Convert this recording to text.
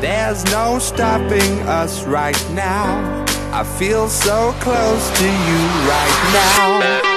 There's no stopping us right now. I feel so close to you right now.